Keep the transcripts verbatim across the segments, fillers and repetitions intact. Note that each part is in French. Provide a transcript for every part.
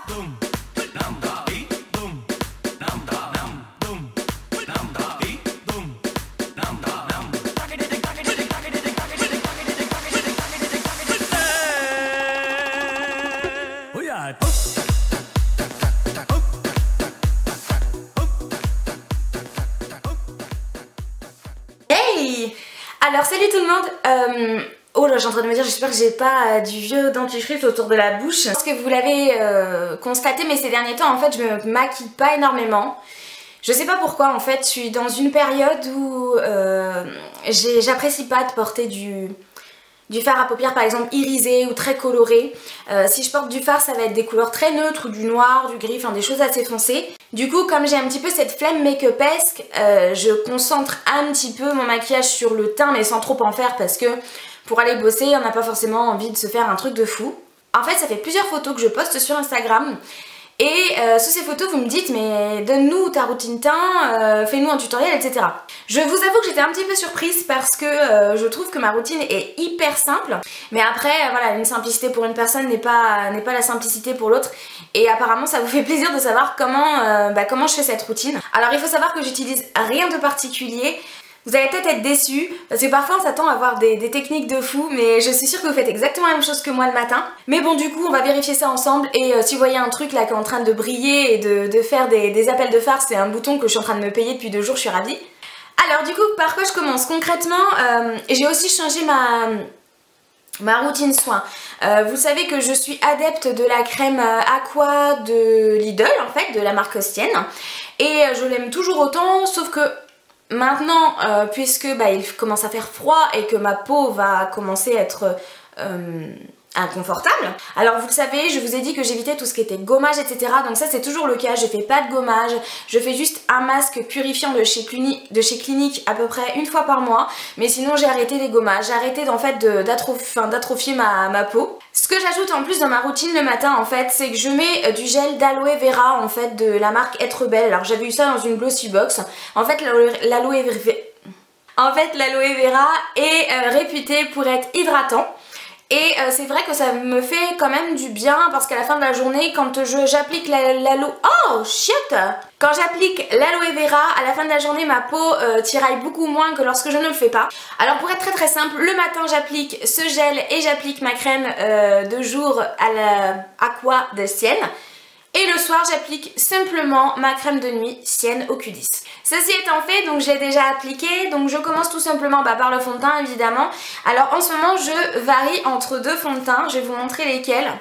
Hey! Alors salut tout le monde, euh, oh là j'ai en train de me dire j'espère que j'ai pas euh, du vieux dentifrice autour de la bouche. Parce que vous l'avez euh, constaté, mais ces derniers temps en fait je me maquille pas énormément. Je sais pas pourquoi en fait, je suis dans une période où euh, j'apprécie pas de porter du... du fard à paupières par exemple irisé ou très coloré. Euh, si je porte du fard ça va être des couleurs très neutres ou du noir, du gris, enfin des choses assez foncées. Du coup comme j'ai un petit peu cette flemme make-upesque, euh, je concentre un petit peu mon maquillage sur le teint mais sans trop en faire parce que pour aller bosser on n'a pas forcément envie de se faire un truc de fou. En fait ça fait plusieurs photos que je poste sur Instagram. Et euh, sous ces photos vous me dites mais donne-nous ta routine teint, euh, fais-nous un tutoriel, et cetera. Je vous avoue que j'étais un petit peu surprise parce que euh, je trouve que ma routine est hyper simple. Mais après euh, voilà, une simplicité pour une personne n'est pas, n'est pas la simplicité pour l'autre. Et apparemment ça vous fait plaisir de savoir comment, euh, bah, comment je fais cette routine. Alors il faut savoir que j'utilise rien de particulier. Vous allez peut-être être déçus, parce que parfois on s'attend à avoir des, des techniques de fou, mais je suis sûre que vous faites exactement la même chose que moi le matin. Mais bon du coup on va vérifier ça ensemble et euh, si vous voyez un truc là qui est en train de briller et de, de faire des, des appels de phare, c'est un bouton que je suis en train de me payer depuis deux jours, je suis ravie. Alors du coup par quoi je commence? Concrètement, euh, j'ai aussi changé ma... ma routine soin. Euh, vous savez que je suis adepte de la crème Aqua de Lidl en fait, de la marque Ostienne. Et je l'aime toujours autant, sauf que maintenant, euh, puisque bah, il commence à faire froid et que ma peau va commencer à être euh, inconfortable. Alors vous le savez, je vous ai dit que j'évitais tout ce qui était gommage, et cetera. Donc ça c'est toujours le cas, je fais pas de gommage, je fais juste un masque purifiant de chez, Clinique, de chez Clinique à peu près une fois par mois. Mais sinon j'ai arrêté les gommages, j'ai arrêté en fait d'atrophier ma, ma peau. Ce que j'ajoute en plus dans ma routine le matin en fait, c'est que je mets du gel d'aloe vera en fait de la marque Être Belle. Alors j'avais eu ça dans une glossy box. En fait l'aloe vera, en fait, l'aloe vera est euh, réputé pour être hydratant. Et euh, c'est vrai que ça me fait quand même du bien parce qu'à la fin de la journée, quand j'applique l'aloe... Oh, shit! Quand j'applique l'aloe vera, à la fin de la journée, ma peau euh, tiraille beaucoup moins que lorsque je ne le fais pas. Alors pour être très très simple, le matin j'applique ce gel et j'applique ma crème euh, de jour à la Aqua de Sienne. Et le soir j'applique simplement ma crème de nuit Sienne au Q dix. Ceci étant fait, donc j'ai déjà appliqué, donc je commence tout simplement bah, par le fond de teint évidemment. Alors en ce moment je varie entre deux fonds de teint, je vais vous montrer lesquels.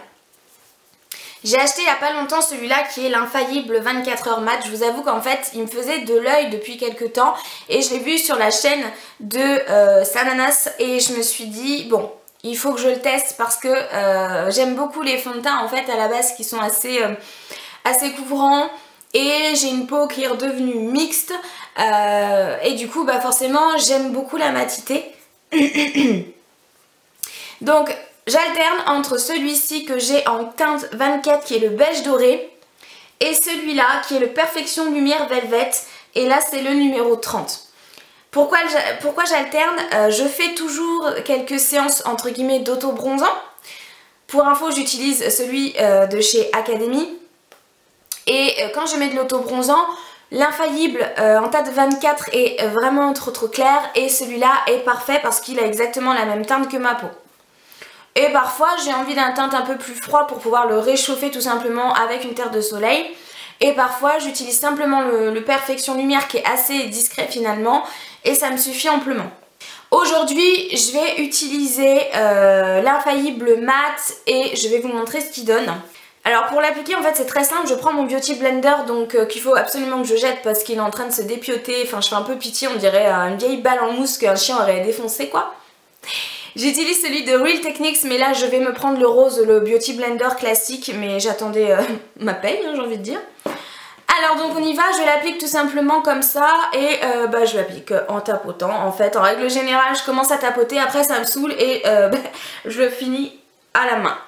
J'ai acheté il n'y a pas longtemps celui-là qui est l'infaillible vingt-quatre heures mat. Je vous avoue qu'en fait il me faisait de l'œil depuis quelques temps et je l'ai vu sur la chaîne de euh, Sananas et je me suis dit bon, il faut que je le teste parce que euh, j'aime beaucoup les fonds de teint en fait à la base qui sont assez, euh, assez couvrants. Et j'ai une peau qui est redevenue mixte euh, et du coup bah forcément j'aime beaucoup la matité. Donc j'alterne entre celui-ci que j'ai en teinte vingt-quatre qui est le beige doré et celui-là qui est le Perfection Lumière Velvet et là c'est le numéro trente. Pourquoi, pourquoi j'alterne? euh, Je fais toujours quelques séances entre guillemets d'auto-bronzant. Pour info j'utilise celui euh, de chez Academy. Et quand je mets de l'auto-bronzant, l'infaillible euh, en teinte vingt-quatre est vraiment trop trop clair et celui-là est parfait parce qu'il a exactement la même teinte que ma peau. Et parfois j'ai envie d'un teint un peu plus froid pour pouvoir le réchauffer tout simplement avec une terre de soleil. Et parfois j'utilise simplement le, le Perfection Lumière qui est assez discret finalement et ça me suffit amplement. Aujourd'hui je vais utiliser euh, l'infaillible mat et je vais vous montrer ce qu'il donne. Alors pour l'appliquer en fait c'est très simple, je prends mon Beauty Blender donc euh, qu'il faut absolument que je jette parce qu'il est en train de se dépioter, enfin je fais un peu pitié, on dirait euh, une vieille balle en mousse qu'un chien aurait défoncé quoi. J'utilise celui de Real Techniques mais là je vais me prendre le rose, le Beauty Blender classique mais j'attendais euh, ma paye hein, j'ai envie de dire. Alors donc on y va, je l'applique tout simplement comme ça et euh, bah, je l'applique en tapotant en fait. En règle générale je commence à tapoter, après ça me saoule et euh, bah, je le finis à la main.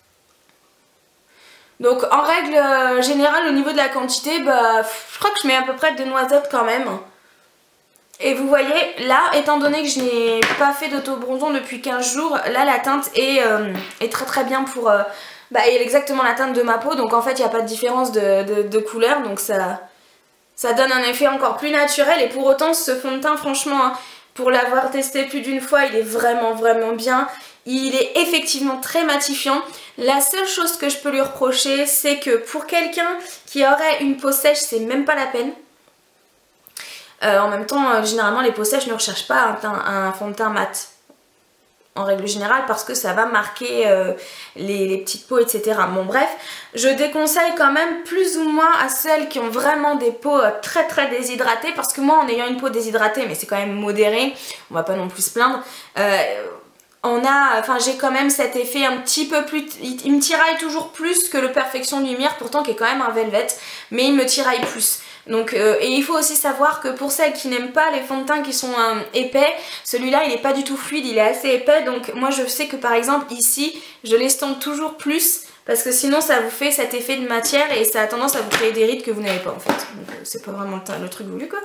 Donc en règle générale au niveau de la quantité, bah, je crois que je mets à peu près deux noisettes quand même. Et vous voyez, là, étant donné que je n'ai pas fait d'auto-bronzant depuis quinze jours, là la teinte est, euh, est très très bien pour... Euh, bah, elle est exactement la teinte de ma peau, donc en fait il n'y a pas de différence de, de, de couleur, donc ça, ça donne un effet encore plus naturel. Et pour autant, ce fond de teint, franchement, hein, pour l'avoir testé plus d'une fois, il est vraiment vraiment bien. Il est effectivement très matifiant. La seule chose que je peux lui reprocher, c'est que pour quelqu'un qui aurait une peau sèche, c'est même pas la peine. Euh, en même temps, euh, généralement les peaux sèches ne recherchent pas un, teint, un fond de teint mat en règle générale parce que ça va marquer euh, les, les petites peaux, et cetera. Bon bref, je déconseille quand même plus ou moins à celles qui ont vraiment des peaux euh, très très déshydratées, parce que moi en ayant une peau déshydratée, mais c'est quand même modéré, on va pas non plus se plaindre, euh, on a, enfin j'ai quand même cet effet un petit peu plus, il, il me tiraille toujours plus que le Perfection Lumière, pourtant qui est quand même un velvet, mais il me tiraille plus. Donc, euh, et il faut aussi savoir que pour celles qui n'aiment pas les fonds de teint qui sont euh, épais, celui-là il n'est pas du tout fluide, il est assez épais. Donc moi je sais que par exemple ici, je l'estompe toujours plus parce que sinon ça vous fait cet effet de matière et ça a tendance à vous créer des rides que vous n'avez pas en fait. Donc euh, c'est pas vraiment le, le truc voulu quoi.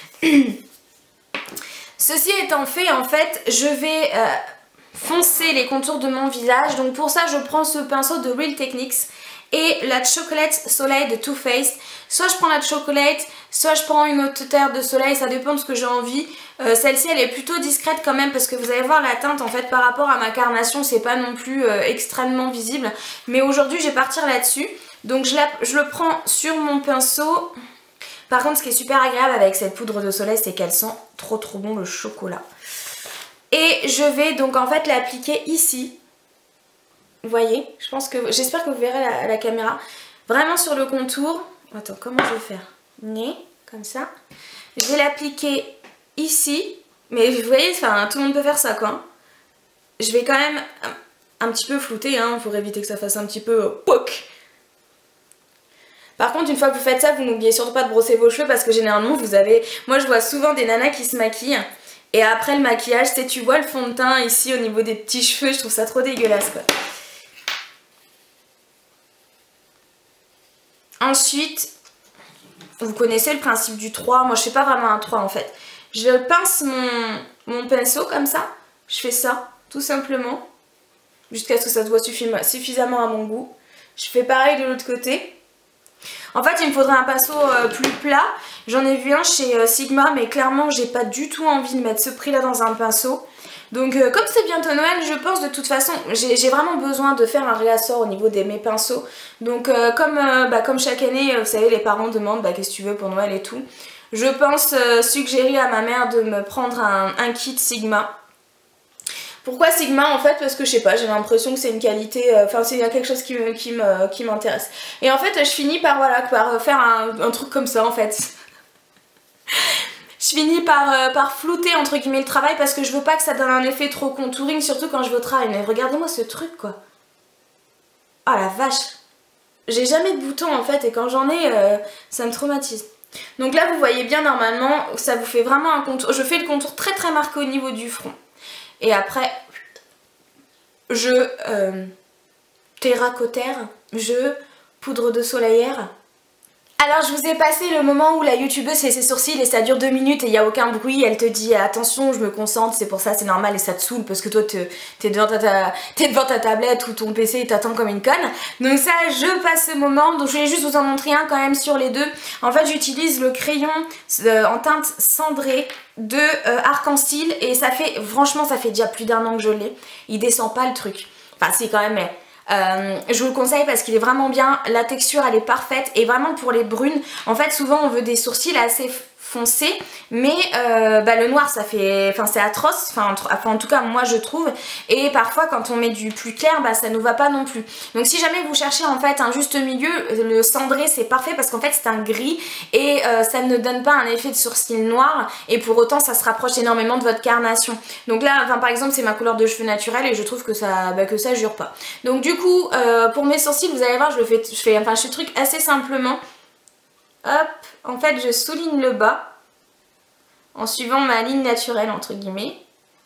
Ceci étant fait, en fait, je vais euh, foncer les contours de mon visage. Donc pour ça je prends ce pinceau de Real Techniques et la Chocolate Soleil de Too Faced. Soit je prends la Chocolate, soit je prends une autre terre de soleil, ça dépend de ce que j'ai envie. Euh, Celle-ci elle est plutôt discrète quand même parce que vous allez voir la teinte en fait par rapport à ma carnation, c'est pas non plus euh, extrêmement visible. Mais aujourd'hui je vais partir là-dessus. Donc je, la, je le prends sur mon pinceau. Par contre ce qui est super agréable avec cette poudre de soleil, c'est qu'elle sent trop trop bon le chocolat. Et je vais donc en fait l'appliquer ici. Vous voyez, je pense que, j'espère que vous verrez la, la caméra, vraiment sur le contour. Attends, comment je vais faire? Né, comme ça. Je vais l'appliquer ici, mais vous voyez, enfin, tout le monde peut faire ça quoi. Je vais quand même un, un petit peu flouter, hein, pour éviter que ça fasse un petit peu euh, poc. Par contre, une fois que vous faites ça, vous n'oubliez surtout pas de brosser vos cheveux parce que généralement vous avez, moi je vois souvent des nanas qui se maquillent et après le maquillage, c'est tu vois le fond de teint ici au niveau des petits cheveux, je trouve ça trop dégueulasse quoi. Ensuite, vous connaissez le principe du trois, moi je fais pas vraiment un trois en fait. Je pince mon, mon pinceau comme ça, je fais ça tout simplement, jusqu'à ce que ça se voit suffisamment à mon goût. Je fais pareil de l'autre côté. En fait il me faudrait un pinceau euh, plus plat, j'en ai vu un chez euh, Sigma mais clairement j'ai pas du tout envie de mettre ce prix là dans un pinceau. Donc euh, comme c'est bientôt Noël, je pense de toute façon, j'ai vraiment besoin de faire un réassort au niveau de mes pinceaux. Donc euh, comme, euh, bah, comme chaque année, vous savez, les parents demandent bah, qu'est-ce que tu veux pour Noël et tout. Je pense euh, suggérer à ma mère de me prendre un, un kit Sigma. Pourquoi Sigma en fait? Parce que je sais pas, j'ai l'impression que c'est une qualité, enfin euh, c'est quelque chose qui m'intéresse. Qui me, qui m'intéresse. Et en fait je finis par, voilà, par faire un, un truc comme ça en fait. Je finis par, euh, par flouter entre guillemets le travail parce que je veux pas que ça donne un effet trop contouring, surtout quand je vais au travail. Mais regardez-moi ce truc quoi. Oh la vache. J'ai jamais de boutons en fait et quand j'en ai, euh, ça me traumatise. Donc là vous voyez bien normalement, ça vous fait vraiment un contour. Je fais le contour très très marqué au niveau du front. Et après, je euh, terracotaire, je poudre de soleillère. Alors je vous ai passé le moment où la youtubeuse fait ses sourcils et ça dure deux minutes et il n'y a aucun bruit, elle te dit attention je me concentre, c'est pour ça c'est normal et ça te saoule parce que toi t'es devant, ta, ta, devant ta tablette ou ton P C et t'attends comme une conne. Donc ça je passe ce moment, donc je vais juste vous en montrer un quand même sur les deux. En fait j'utilise le crayon euh, en teinte cendrée de euh, Arc-en-Ciel et ça fait, franchement ça fait déjà plus d'un an que je l'ai, il descend pas le truc, enfin c'est quand même... Mais... Euh, je vous le conseille parce qu'il est vraiment bien, la texture elle est parfaite et vraiment pour les brunes, en fait souvent on veut des sourcils assez foncés mais euh, bah, le noir ça fait, enfin c'est atroce, enfin en tout cas moi je trouve et parfois quand on met du plus clair bah ça nous va pas non plus. Donc si jamais vous cherchez en fait un juste milieu, le cendré c'est parfait parce qu'en fait c'est un gris et euh, ça ne donne pas un effet de sourcil noir et pour autant ça se rapproche énormément de votre carnation. Donc là enfin, par exemple c'est ma couleur de cheveux naturelle et je trouve que ça, bah, que ça jure pas. Donc du coup euh, pour mes sourcils vous allez voir je le fais, je fais enfin je fais le truc assez simplement. Hop, en fait je souligne le bas en suivant ma ligne naturelle entre guillemets.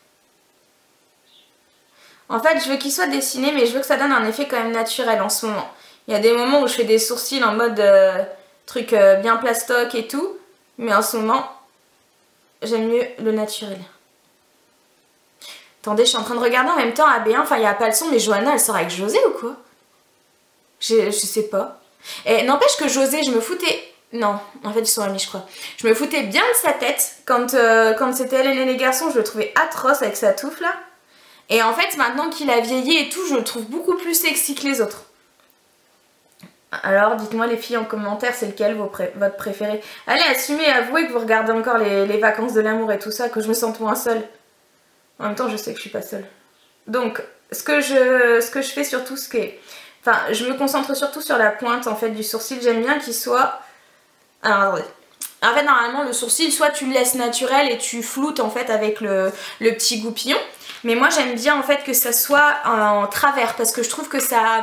En fait je veux qu'il soit dessiné mais je veux que ça donne un effet quand même naturel en ce moment. Il y a des moments où je fais des sourcils en mode euh, truc euh, bien plastoc et tout, mais en ce moment j'aime mieux le naturel. Attendez, je suis en train de regarder en même temps A B un, enfin il n'y a pas le son, mais Johanna elle sort avec José ou quoi? je, je sais pas. Et n'empêche que José, je me foutais... Non, en fait ils sont amis je crois. Je me foutais bien de sa tête quand, euh, quand c'était Hélène et les garçons, je le trouvais atroce avec sa touffe là. Et en fait maintenant qu'il a vieilli et tout, je le trouve beaucoup plus sexy que les autres. Alors dites-moi les filles en commentaire, c'est lequel vos pré votre préféré? Allez, assumez, avouez que vous regardez encore les, les vacances de l'amour et tout ça, que je me sente moins seule. En même temps je sais que je suis pas seule. Donc ce que je, ce que je fais surtout, ce qui est... Enfin je me concentre surtout sur la pointe en fait du sourcil, j'aime bien qu'il soit... Alors attendez. En fait normalement le sourcil, soit tu le laisses naturel et tu floutes en fait avec le, le petit goupillon. Mais moi j'aime bien en fait que ça soit en travers parce que je trouve que ça...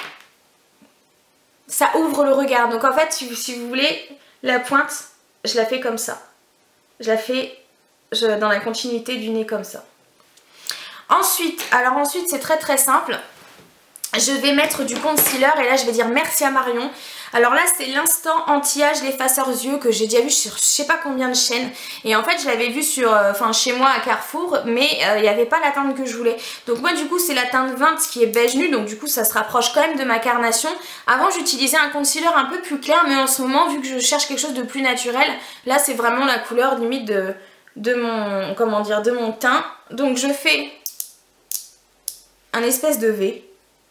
ça ouvre le regard. Donc en fait si, si vous voulez, la pointe je la fais comme ça. Je la fais je, dans la continuité du nez comme ça. Ensuite, alors ensuite c'est très très simple. Je vais mettre du concealer et là je vais dire merci à Marion. Alors là c'est l'instant anti-âge l'effaceur yeux que j'ai déjà vu sur je sais pas combien de chaînes. Et en fait je l'avais vu sur, enfin euh, chez moi à Carrefour, mais il euh, n'y avait pas la teinte que je voulais. Donc moi du coup c'est la teinte vingt qui est beige nu, donc du coup ça se rapproche quand même de ma carnation. Avant j'utilisais un concealer un peu plus clair, mais en ce moment vu que je cherche quelque chose de plus naturel, là c'est vraiment la couleur limite de, de mon, comment dire, de mon teint. Donc je fais un espèce de V.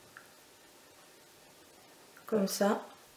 Comme ça.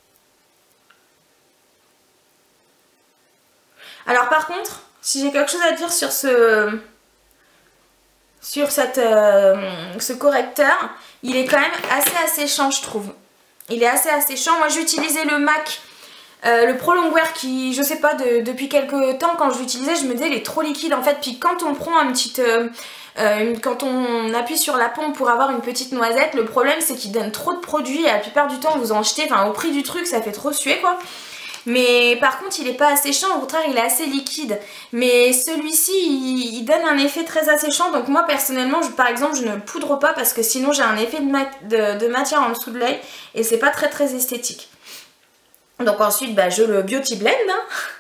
Alors par contre, si j'ai quelque chose à dire sur ce sur cette, euh, ce correcteur, il est quand même assez asséchant je trouve. Il est assez asséchant. Moi j'ai utilisé le MAC, euh, le Pro Longwear qui, je sais pas, de, depuis quelques temps quand je l'utilisais, je me disais il est trop liquide en fait. Puis quand on prend un petit... Euh, Euh, quand on appuie sur la pompe pour avoir une petite noisette, le problème c'est qu'il donne trop de produits et la plupart du temps vous en jetez, enfin au prix du truc ça fait trop suer quoi. Mais par contre il est pas asséchant, au contraire il est assez liquide. Mais celui-ci il, il donne un effet très asséchant, donc moi personnellement je, par exemple je ne le poudre pas parce que sinon j'ai un effet de, ma de, de matière en dessous de l'œil et c'est pas très très esthétique. Donc ensuite bah, je le Beauty Blend hein.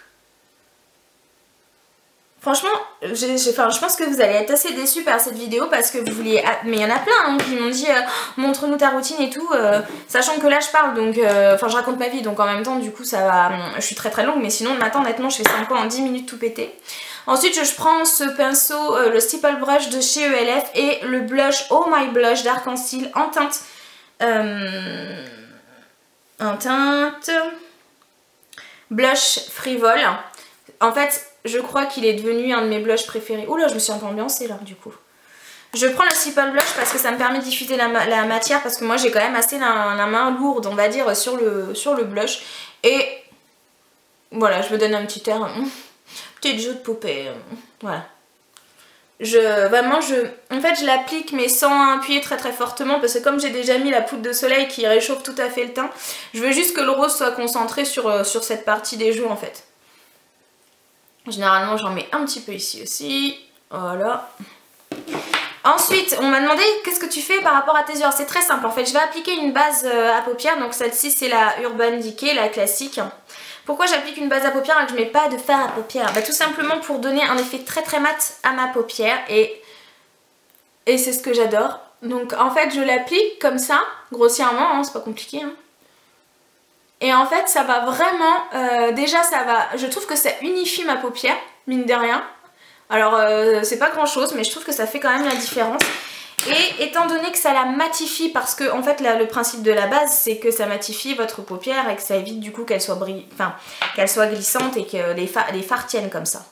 Franchement, j'ai, enfin, je pense que vous allez être assez déçus par cette vidéo parce que vous vouliez... Mais il y en a plein hein, qui m'ont dit euh, montre-nous ta routine et tout, euh, sachant que là je parle, donc... Euh, enfin je raconte ma vie, donc en même temps du coup ça va... Je suis très très longue, mais sinon le matin honnêtement je fais cinq points en dix minutes tout pété. Ensuite je prends ce pinceau, euh, le Stipple Brush de chez E L F et le blush Oh My Blush d'Arc-en-Ciel en teinte... Euh, en teinte... Blush frivole. En fait... Je crois qu'il est devenu un de mes blushs préférés. Oula, je me suis un peu ambiancée là, du coup. Je prends le Stipple Blush parce que ça me permet de diffuser la, la matière. Parce que moi, j'ai quand même assez la, la main lourde, on va dire, sur le, sur le blush. Et voilà, je me donne un petit air. Hum, petit jeu de poupée. Hum, voilà. Je, vraiment, je, en fait, je l'applique, mais sans appuyer très très fortement. Parce que comme j'ai déjà mis la poudre de soleil qui réchauffe tout à fait le teint, je veux juste que le rose soit concentré sur, sur cette partie des joues, en fait. Généralement j'en mets un petit peu ici aussi, voilà. Ensuite on m'a demandé qu'est-ce que tu fais par rapport à tes yeux. C'est très simple en fait, je vais appliquer une base à paupières, donc celle-ci c'est la Urban Decay, la classique. Pourquoi j'applique une base à paupières et que je mets pas de fard à paupières? Bah tout simplement pour donner un effet très très mat à ma paupière et, et c'est ce que j'adore. Donc en fait je l'applique comme ça, grossièrement, hein, c'est pas compliqué hein. Et en fait ça va vraiment, euh, déjà ça va, je trouve que ça unifie ma paupière, mine de rien. Alors euh, c'est pas grand chose mais je trouve que ça fait quand même la différence. Et étant donné que ça la matifie, parce que en fait là, le principe de la base c'est que ça matifie votre paupière et que ça évite du coup qu'elle soit, bri... enfin, qu'elle soit glissante et que les, fa... les fards tiennent comme ça.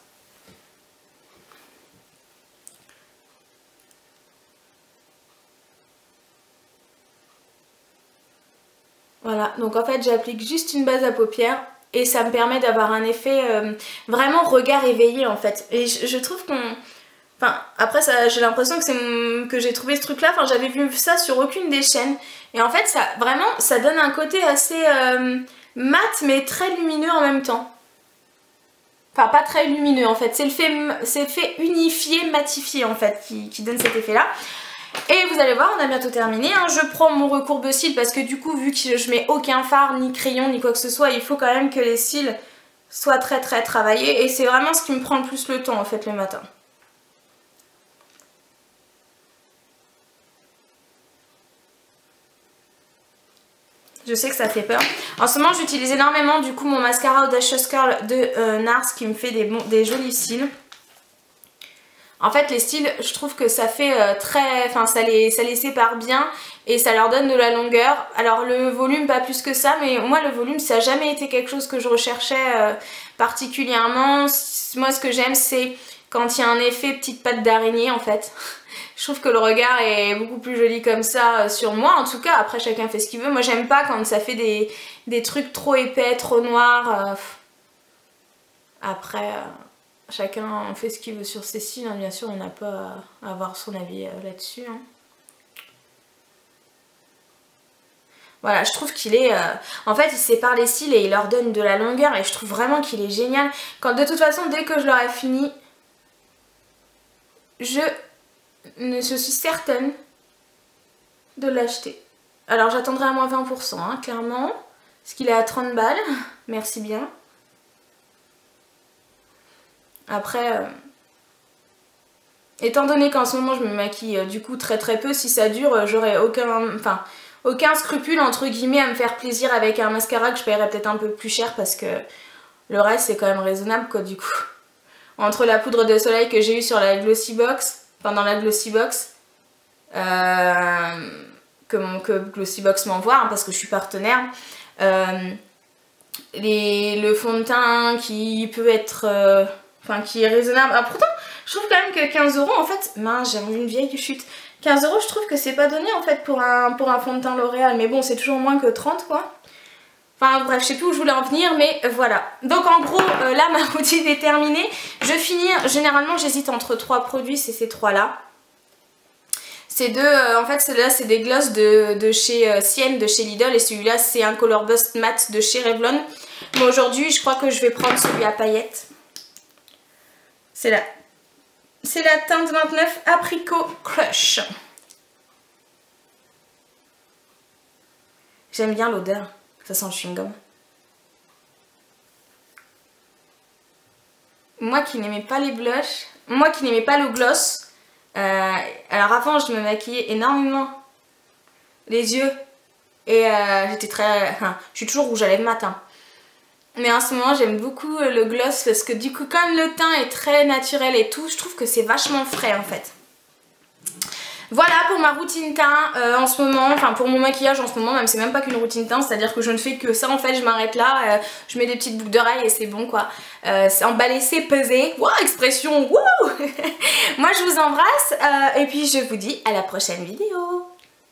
Voilà, donc en fait j'applique juste une base à paupières et ça me permet d'avoir un effet euh, vraiment regard éveillé en fait. Et je, je trouve qu'on... Enfin, après j'ai l'impression que c'est que j'ai trouvé ce truc là, enfin j'avais vu ça sur aucune des chaînes. Et en fait ça vraiment, ça donne un côté assez euh, mat mais très lumineux en même temps. Enfin pas très lumineux en fait, c'est le fait, c'est le fait unifié, matifié en fait qui, qui donne cet effet là. Et vous allez voir, on a bientôt terminé, hein. Je prends mon recourbe cils parce que du coup vu que je mets aucun fard, ni crayon, ni quoi que ce soit, il faut quand même que les cils soit très très travaillé et c'est vraiment ce qui me prend le plus le temps en fait le matin. Je sais que ça fait peur. En ce moment j'utilise énormément du coup mon mascara Audacious Curl de euh, Nars qui me fait des, bons, des jolis cils. En fait les styles je trouve que ça fait euh, très... Enfin ça les, ça les sépare bien et ça leur donne de la longueur. Alors le volume pas plus que ça mais moi le volume ça n'a jamais été quelque chose que je recherchais euh, particulièrement. Moi ce que j'aime c'est quand il y a un effet petite patte d'araignée en fait. Je trouve que le regard est beaucoup plus joli comme ça sur moi en tout cas. Après chacun fait ce qu'il veut. Moi j'aime pas quand ça fait des, des trucs trop épais, trop noirs. Euh... Après... Euh... Chacun fait ce qu'il veut sur ses cils, hein. Bien sûr on n'a pas à avoir son avis euh, là-dessus. Hein. Voilà, je trouve qu'il est... Euh... En fait il sépare les cils et il leur donne de la longueur et je trouve vraiment qu'il est génial. Quand de toute façon dès que je l'aurai fini, je, je suis certaine de l'acheter. Alors j'attendrai à moins vingt pour cent hein, clairement, parce qu'il est à trente balles, merci bien. Après, euh, étant donné qu'en ce moment je me maquille euh, du coup très très peu, si ça dure, euh, j'aurai aucun, enfin, aucun scrupule entre guillemets à me faire plaisir avec un mascara que je paierais peut-être un peu plus cher parce que le reste c'est quand même raisonnable quoi du coup. Entre la poudre de soleil que j'ai eue sur la Glossybox, pendant la Glossybox, euh, que, mon, que Glossybox m'envoie hein, parce que je suis partenaire, euh, les, le fond de teint qui peut être... Euh, Enfin, qui est raisonnable. Ah, pourtant, je trouve quand même que quinze euros, en fait... Mince, j'ai une vieille chute. quinze euros, je trouve que c'est pas donné, en fait, pour un, pour un fond de teint L'Oréal. Mais bon, c'est toujours moins que trente, quoi. Enfin, bref, je sais plus où je voulais en venir, mais voilà. Donc, en gros, euh, là, ma routine est terminée. Je finis... Généralement, j'hésite entre trois produits, c'est ces trois-là. Ces deux, euh, en fait, celui-là, c'est des glosses de, de chez euh, Sienne, de chez Lidl. Et celui-là, c'est un Color Bust Matte de chez Revlon. Mais aujourd'hui, je crois que je vais prendre celui à paillettes. C'est la, c'est la teinte vingt-neuf Apricot Crush. J'aime bien l'odeur. Ça sent le chewing-gum. Moi qui n'aimais pas les blushs, moi qui n'aimais pas le gloss, euh, alors avant je me maquillais énormément les yeux et euh, j'étais très... Enfin, je suis toujours rouge à lèvres matin. Mais en ce moment j'aime beaucoup le gloss parce que du coup comme le teint est très naturel et tout, je trouve que c'est vachement frais en fait. Voilà pour ma routine teint euh, en ce moment, enfin pour mon maquillage en ce moment, même c'est même pas qu'une routine teint, c'est à dire que je ne fais que ça en fait, je m'arrête là, euh, je mets des petites boucles d'oreilles et c'est bon quoi. Euh, c'est emballé, c'est pesé, wow, expression, wouh. Moi je vous embrasse euh, et puis je vous dis à la prochaine vidéo.